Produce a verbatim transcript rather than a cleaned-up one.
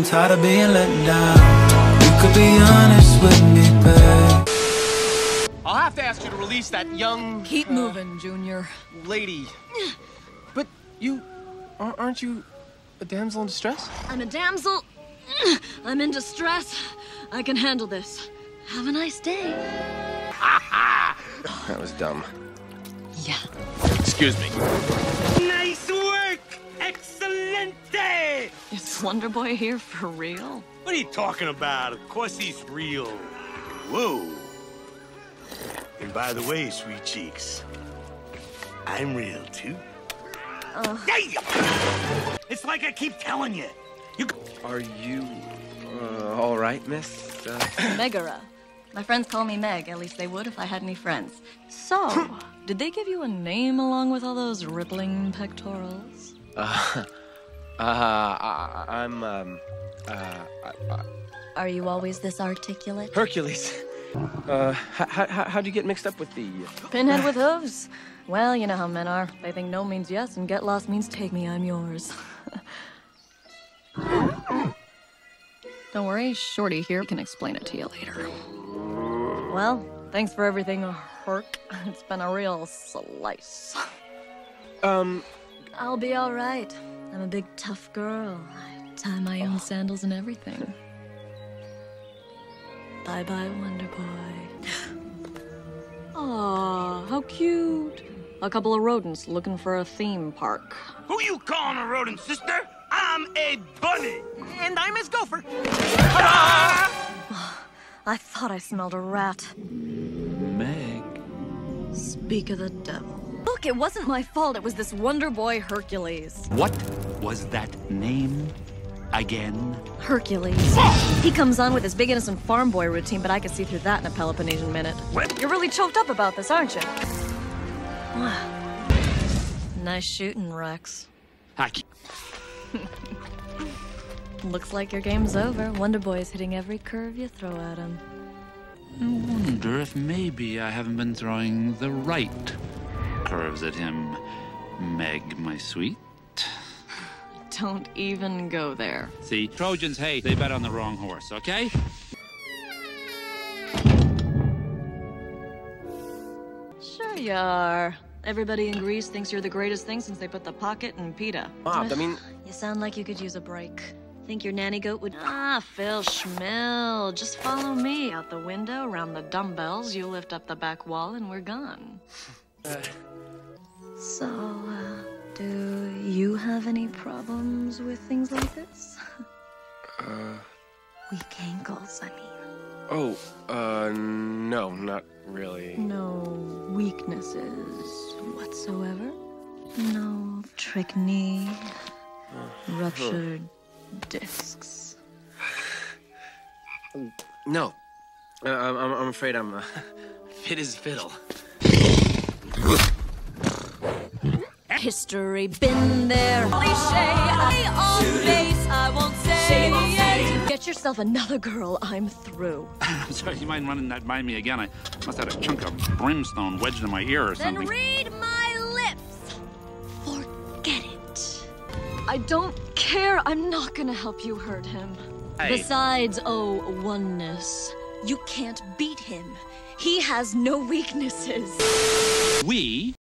tired of being let down. You could be honest with me, babe. I'll have to ask you to release that young... Keep uh, moving, Junior. lady. But you... aren't you a damsel in distress? I'm a damsel. I'm in distress. I can handle this. Have a nice day. That was dumb. Yeah. Excuse me. Nice work! Excelente! Is Wonder Boy here for real? What are you talking about? Of course he's real. Whoa. And by the way, sweet cheeks, I'm real too. Uh. It's like I keep telling you. You. Are you... Uh, all right, miss? Uh... Megara. My friends call me Meg. At least they would if I had any friends. So, did they give you a name along with all those rippling pectorals? Uh, uh, I, I'm, um, uh, I, I... Are you always this articulate? Hercules. Uh, how, how, how'd you get mixed up with the... Pinhead with hooves. Well, you know how men are. They think no means yes, and get lost means take me, I'm yours. Don't worry, Shorty here can explain it to you later. Well, thanks for everything, Herc. It's been a real slice. Um... I'll be all right. I'm a big, tough girl. I tie my own sandals and everything. Bye-bye, Wonder Boy. Aw, how cute. A couple of rodents looking for a theme park. Who you calling a rodent, sister? I'm a bunny. And I'm his gopher. I thought I smelled a rat. Meg. Speak of the devil. Look, it wasn't my fault. It was this Wonder Boy Hercules. What was that name again? Hercules. He comes on with his big innocent farm boy routine, but I could see through that in a Peloponnesian minute. What? You're really choked up about this, aren't you? Nice shooting, Rex. Hack. Looks like your game's over. Wonder Boy's hitting every curve you throw at him. I wonder if maybe I haven't been throwing the right curves at him, Meg, my sweet. Don't even go there. See, Trojans, hey, they bet on the wrong horse, okay? Sure you are. Everybody in Greece thinks you're the greatest thing since they put the pocket in pita. Mom, I mean... You sound like you could use a break. Think your nanny goat would... Ah, Phil Schmill. Just follow me out the window, around the dumbbells. You lift up the back wall and we're gone. Uh... So, uh, do you have any problems with things like this? Uh... Weak ankles, I mean. Oh, uh, no, not really. No weaknesses whatsoever? No trick knee, ruptured discs. No. Uh, I'm, I'm afraid I'm uh, fit as fiddle. History been there. Cliche, I on base, I won't say. Get yourself another girl, I'm through. I'm sorry, you mind running that by me again? I must have had a chunk of brimstone wedged in my ear or Then something. read my lips. Forget it. I don't care. I'm not gonna help you hurt him. Hey. Besides, oh, oneness. You can't beat him. He has no weaknesses. We